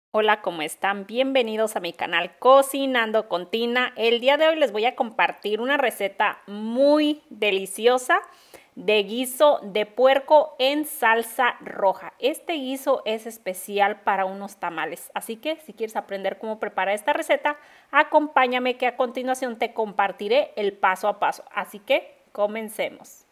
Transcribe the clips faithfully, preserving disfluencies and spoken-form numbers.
Hola, ¿cómo están? Bienvenidos a mi canal Cocinando con Tina. El día de hoy les voy a compartir una receta muy deliciosa de guiso de puerco en salsa roja. Este guiso es especial para unos tamales, así que si quieres aprender cómo preparar esta receta, acompáñame que a continuación te compartiré el paso a paso. Así que comencemos.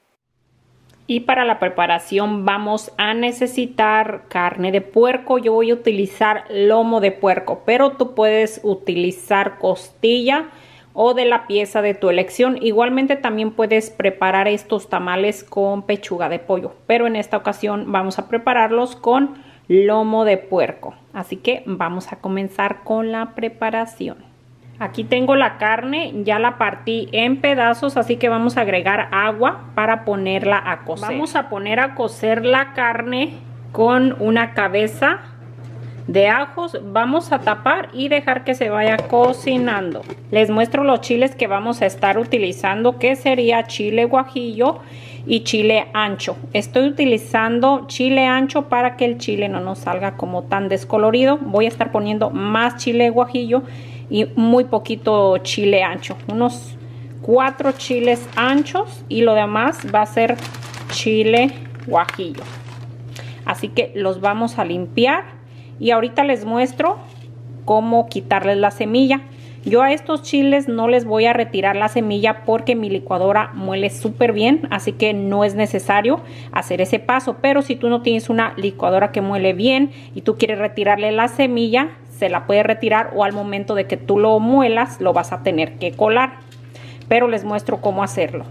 Y para la preparación vamos a necesitar carne de puerco. Yo voy a utilizar lomo de puerco, pero tú puedes utilizar costilla o de la pieza de tu elección. Igualmente también puedes preparar estos tamales con pechuga de pollo, pero en esta ocasión vamos a prepararlos con lomo de puerco. Así que vamos a comenzar con la preparación. Aquí tengo la carne, ya la partí en pedazos, así que vamos a agregar agua para ponerla a cocer. Vamos a poner a cocer la carne con una cabeza de ajos. Vamos a tapar y dejar que se vaya cocinando. Les muestro los chiles que vamos a estar utilizando, que sería chile guajillo y chile ancho. Estoy utilizando chile ancho para que el chile no nos salga como tan descolorido. Voy a estar poniendo más chile guajillo y muy poquito chile ancho, unos cuatro chiles anchos, y lo demás va a ser chile guajillo. Así que los vamos a limpiar y ahorita les muestro cómo quitarles la semilla. Yo a estos chiles no les voy a retirar la semilla porque mi licuadora muele súper bien, así que no es necesario hacer ese paso. Pero si tú no tienes una licuadora que muele bien y tú quieres retirarle la semilla, se la puede retirar, o al momento de que tú lo muelas lo vas a tener que colar. Pero les muestro cómo hacerlo.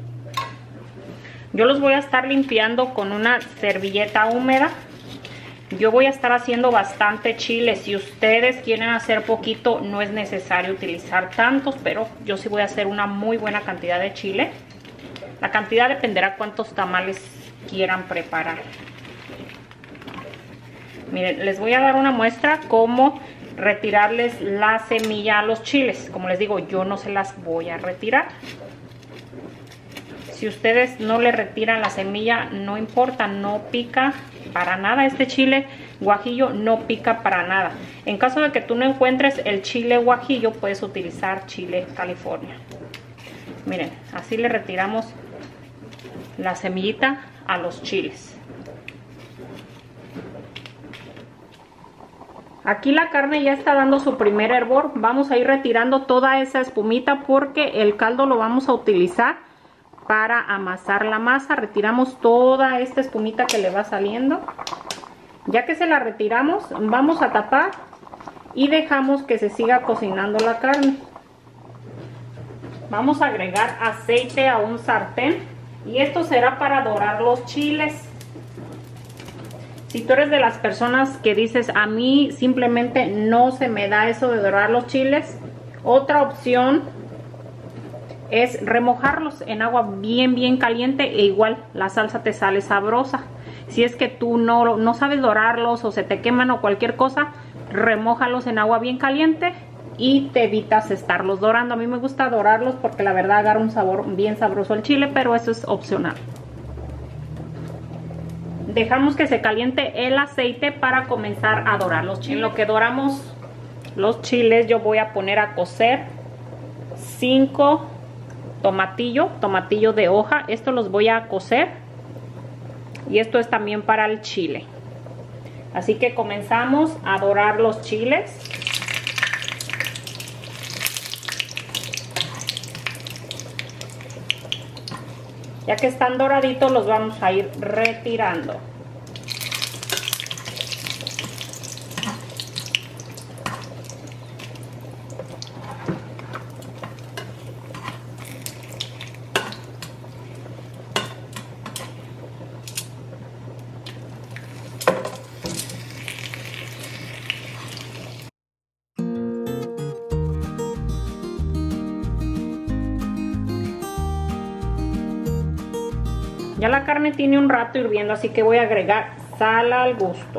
Yo los voy a estar limpiando con una servilleta húmeda. Yo voy a estar haciendo bastante chile. Si ustedes quieren hacer poquito, no es necesario utilizar tantos, pero yo sí voy a hacer una muy buena cantidad de chile. La cantidad dependerá cuántos tamales quieran preparar. Miren, les voy a dar una muestra cómo retirarles la semilla a los chiles. Como les digo, yo no se las voy a retirar. Si ustedes no le retiran la semilla, no importa, no pica para nada. Este chile guajillo no pica para nada. En caso de que tú no encuentres el chile guajillo, puedes utilizar chile California. Miren, así le retiramos la semillita a los chiles. Aquí la carne ya está dando su primer hervor. Vamos a ir retirando toda esa espumita porque el caldo lo vamos a utilizar para amasar la masa. Retiramos toda esta espumita que le va saliendo. Ya que se la retiramos, vamos a tapar y dejamos que se siga cocinando la carne. Vamos a agregar aceite a un sartén y esto será para dorar los chiles. Si tú eres de las personas que dices, a mí simplemente no se me da eso de dorar los chiles, otra opción es remojarlos en agua bien bien caliente, e igual la salsa te sale sabrosa. Si es que tú no, no sabes dorarlos o se te queman o cualquier cosa, remójalos en agua bien caliente y te evitas estarlos dorando. A mí me gusta dorarlos porque la verdad agarra un sabor bien sabroso el chile, pero eso es opcional. Dejamos que se caliente el aceite para comenzar a dorar los chiles. En lo que doramos los chiles, yo voy a poner a cocer cinco tomatillo, tomatillo de hoja. Esto los voy a cocer y esto es también para el chile. Así que comenzamos a dorar los chiles. Ya que están doraditos, los vamos a ir retirando. Ya la carne tiene un rato hirviendo, así que voy a agregar sal al gusto.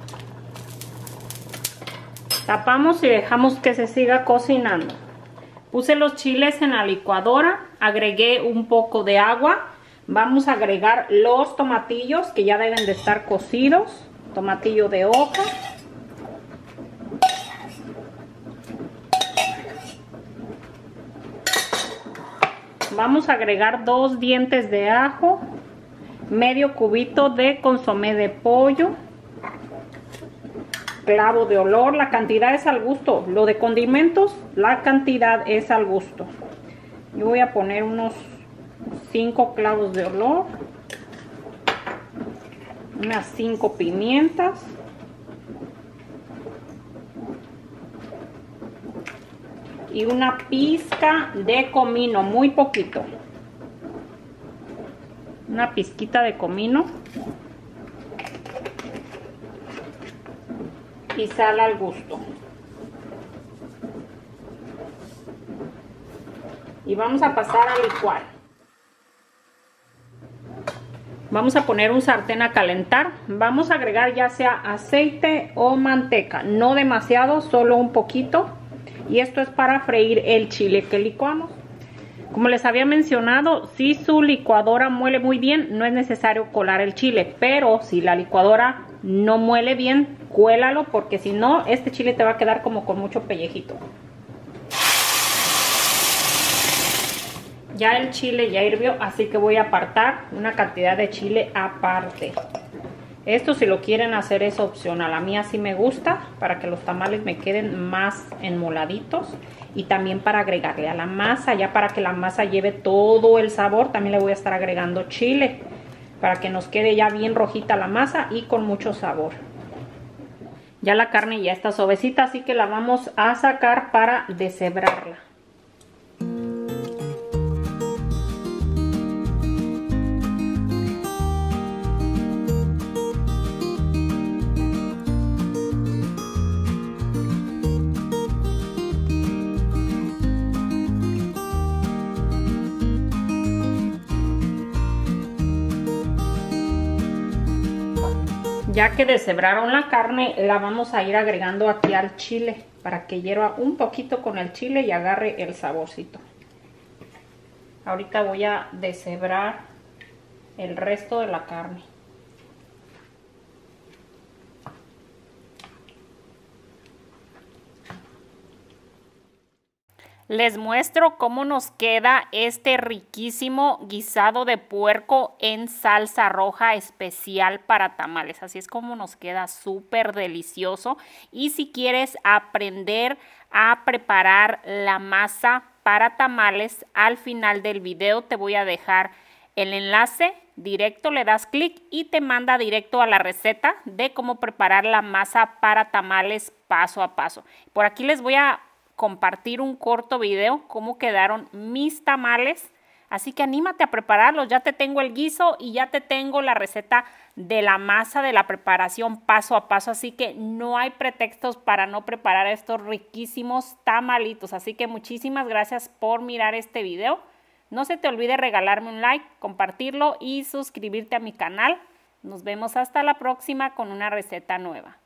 Tapamos y dejamos que se siga cocinando. Puse los chiles en la licuadora, agregué un poco de agua. Vamos a agregar los tomatillos que ya deben de estar cocidos. Tomatillo de hoja. Vamos a agregar dos dientes de ajo, medio cubito de consomé de pollo, clavo de olor, la cantidad es al gusto. Lo de condimentos, la cantidad es al gusto. Yo voy a poner unos cinco clavos de olor, unas cinco pimientas, y una pizca de comino, muy poquito, una pizquita de comino y sal al gusto. Y vamos a pasar a licuar. Vamos a poner un sartén a calentar. Vamos a agregar ya sea aceite o manteca, no demasiado, solo un poquito. Y esto es para freír el chile que licuamos. Como les había mencionado, si su licuadora muele muy bien, no es necesario colar el chile. Pero si la licuadora no muele bien, cuélalo, porque si no, este chile te va a quedar como con mucho pellejito. Ya el chile ya hirvió, así que voy a apartar una cantidad de chile aparte. Esto, si lo quieren hacer, es opcional. A mí así me gusta, para que los tamales me queden más enmoladitos. Y también para agregarle a la masa, ya para que la masa lleve todo el sabor, también le voy a estar agregando chile, para que nos quede ya bien rojita la masa y con mucho sabor. Ya la carne ya está suavecita, así que la vamos a sacar para deshebrarla. Ya que deshebraron la carne, la vamos a ir agregando aquí al chile para que hierva un poquito con el chile y agarre el saborcito. Ahorita voy a deshebrar el resto de la carne. Les muestro cómo nos queda este riquísimo guisado de puerco en salsa roja especial para tamales. Así es como nos queda, súper delicioso. Y si quieres aprender a preparar la masa para tamales, al final del video te voy a dejar el enlace directo, le das clic y te manda directo a la receta de cómo preparar la masa para tamales paso a paso. Por aquí les voy a compartir un corto video cómo quedaron mis tamales, así que anímate a prepararlos. Ya te tengo el guiso y ya te tengo la receta de la masa, de la preparación paso a paso, así que no hay pretextos para no preparar estos riquísimos tamalitos. Así que muchísimas gracias por mirar este video. No se te olvide regalarme un like, compartirlo y suscribirte a mi canal. Nos vemos hasta la próxima con una receta nueva.